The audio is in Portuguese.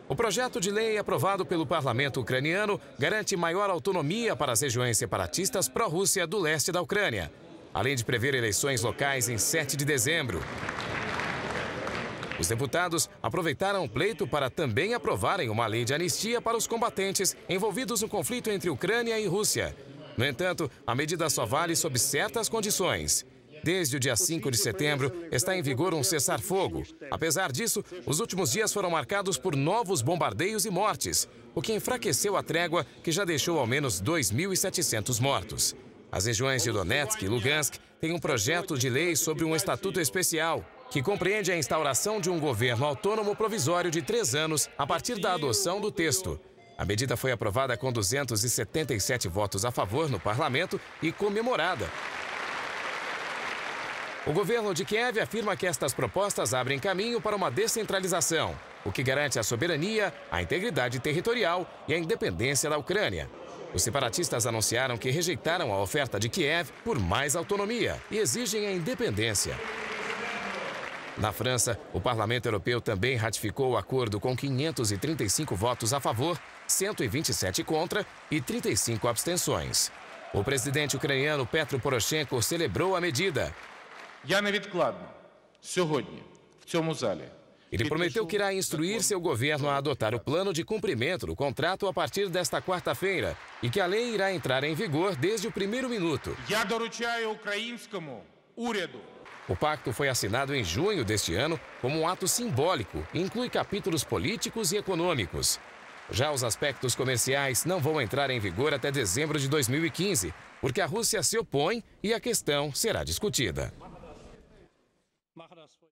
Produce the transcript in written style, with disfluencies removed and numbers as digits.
O projeto de lei aprovado pelo parlamento ucraniano garante maior autonomia para as regiões separatistas pró-Rússia do leste da Ucrânia, além de prever eleições locais em 7 de dezembro. Os deputados aproveitaram o pleito para também aprovarem uma lei de anistia para os combatentes envolvidos no conflito entre Ucrânia e Rússia. No entanto, a medida só vale sob certas condições. Desde o dia 5 de setembro, está em vigor um cessar-fogo. Apesar disso, os últimos dias foram marcados por novos bombardeios e mortes, o que enfraqueceu a trégua, que já deixou ao menos 2.700 mortos. As regiões de Donetsk e Lugansk têm um projeto de lei sobre um estatuto especial, que compreende a instauração de um governo autônomo provisório de 3 anos a partir da adoção do texto. A medida foi aprovada com 277 votos a favor no parlamento e comemorada. O governo de Kiev afirma que estas propostas abrem caminho para uma descentralização, o que garante a soberania, a integridade territorial e a independência da Ucrânia. Os separatistas anunciaram que rejeitaram a oferta de Kiev por mais autonomia e exigem a independência. Na França, o Parlamento Europeu também ratificou o acordo com 535 votos a favor, 127 contra e 35 abstenções. O presidente ucraniano Petro Poroshenko celebrou a medida. Ele prometeu que irá instruir seu governo a adotar o plano de cumprimento do contrato a partir desta quarta-feira e que a lei irá entrar em vigor desde o primeiro minuto. O pacto foi assinado em junho deste ano como um ato simbólico e inclui capítulos políticos e econômicos. Já os aspectos comerciais não vão entrar em vigor até dezembro de 2015, porque a Rússia se opõe e a questão será discutida.